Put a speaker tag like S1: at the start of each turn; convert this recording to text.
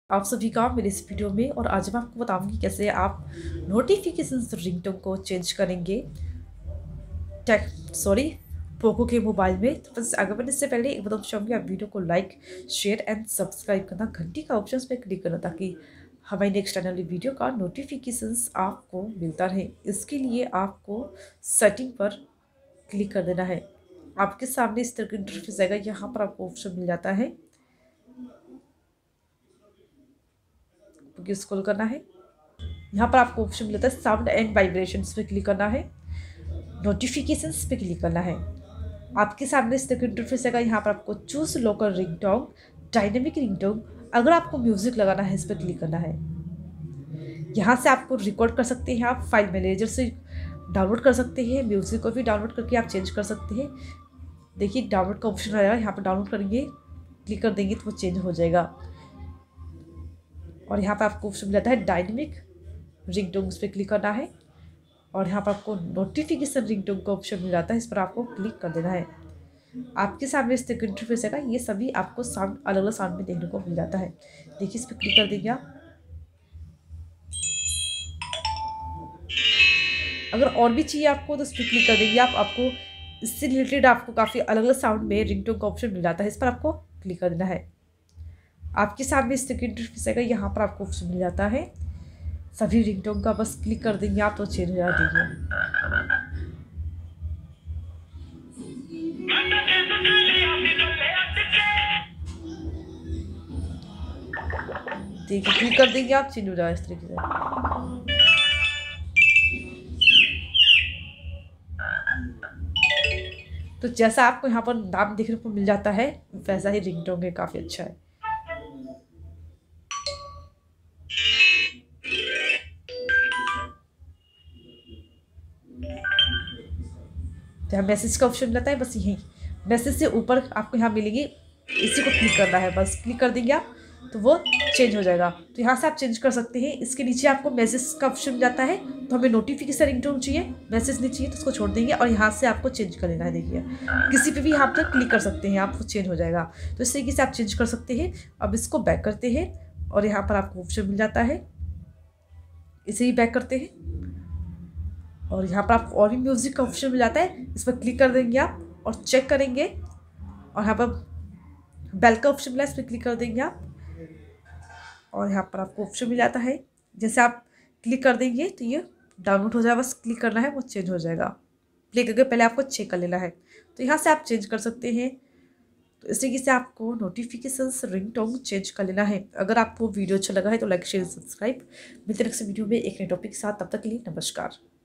S1: आप सभी का मेरे इस वीडियो में। और आज मैं आपको बताऊंगी कैसे आप नोटिफिकेशंस रिंगटोन को चेंज करेंगे पोको के मोबाइल में। तो बस आगे बढ़ने से पहले एक बताना चाहूँगी, आप वीडियो को लाइक शेयर एंड सब्सक्राइब करना, घंटी का ऑप्शन पे क्लिक करना, ताकि हमारी नेक्स्ट आने वाली वीडियो का नोटिफिकेशंस आपको मिलता रहे। इसके लिए आपको सेटिंग पर क्लिक कर देना है। आपके सामने इस तरह का इंटरफेस आएगा। यहाँ पर आपको ऑप्शन मिल जाता है, स्क्रॉल करना है। यहाँ पर आपको ऑप्शन मिलता है साउंड एंड वाइब्रेशंस पे क्लिक करना है, नोटिफिकेशंस पे क्लिक करना है। आपके सामने इस तरह का इंटरफेस आएगा। यहाँ पर आपको choose local ringtone, dynamic ringtone, अगर आपको म्यूजिक लगाना है इस पर क्लिक करना है। यहाँ से आपको रिकॉर्ड कर सकते हैं, आप फाइल मैनेजर से डाउनलोड कर सकते हैं, म्यूजिक को भी डाउनलोड करके आप चेंज कर सकते हैं। देखिए डाउनलोड का ऑप्शन आएगा, यहाँ पर डाउनलोड करेंगे, क्लिक कर देंगे तो वो चेंज हो जाएगा। और यहाँ पर आपको ऑप्शन मिल जाता है डायनेमिक रिंगटोन, उस पर क्लिक करना है। और यहाँ पर आपको नोटिफिकेशन रिंगटोन का ऑप्शन मिल जाता है, इस पर आपको क्लिक कर देना है। आपके सामने इस तरह इंटरफेस है। ये सभी आपको साउंड अलग अलग साउंड में देखने को मिल जाता है। देखिए इस पर क्लिक कर देंगे आप। अगर और भी चाहिए आपको तो इस पर क्लिक कर देंगे आप। आपको इससे रिलेटेड आपको काफ़ी अलग अलग साउंड में रिंगटोन का ऑप्शन मिल जाता है, इस पर आपको क्लिक कर देना है। आपके सामने इस तरह की इंटरफेस है। यहाँ पर आपको ऑप्शन मिल जाता है सभी रिंगटोन का, बस क्लिक कर देंगे आप तो चेंज हो जाती है। देखिए क्लिक कर देंगे आप, चेंज हो जाए इस तरीके से। तो जैसा आपको यहाँ पर नाम देखने को मिल जाता है वैसा ही रिंगटोन है, काफ़ी अच्छा है। तो यहाँ मैसेज का ऑप्शन मिलता है, बस यही मैसेज से ऊपर आपको यहाँ मिलेगी, इसी को क्लिक करना है। बस क्लिक कर देंगे आप तो वो चेंज हो जाएगा। तो यहाँ से आप चेंज कर सकते हैं। इसके नीचे आपको मैसेज का ऑप्शन मिल जाता है। तो हमें नोटिफिकेशन रिंगटोन चाहिए, मैसेज नहीं चाहिए, तो उसको छोड़ देंगे और यहाँ से आपको चेंज कर लेना है। देखिए किसी पे भी यहाँ पर क्लिक कर सकते हैं आप, वो चेंज हो जाएगा। तो इस तरीके से आप चेंज कर सकते हैं। अब इसको बैक करते हैं और यहाँ पर आपको ऑप्शन मिल जाता है, इसे ही बैक करते हैं। और यहाँ पर आपको और भी म्यूज़िक का ऑप्शन मिल जाता है, इस पर क्लिक कर देंगे आप और चेक करेंगे। और यहाँ पर बेल का ऑप्शन मिला है, इस पर क्लिक कर देंगे आप और यहाँ पर आपको ऑप्शन मिल जाता है। जैसे आप क्लिक कर देंगे तो ये डाउनलोड हो जाएगा, बस क्लिक करना है, वो चेंज हो जाएगा। प्ले करके पहले आपको चेक कर लेना है। तो यहाँ से आप चेंज कर सकते हैं। तो इस तरीके से आपको नोटिफिकेशंस रिंगटोन चेंज कर लेना है। अगर आपको वीडियो अच्छा लगा है तो लाइक शेयर सब्सक्राइब। मिलते हैं नेक्स्ट वीडियो में एक नए टॉपिक के साथ। तब तक के लिए नमस्कार।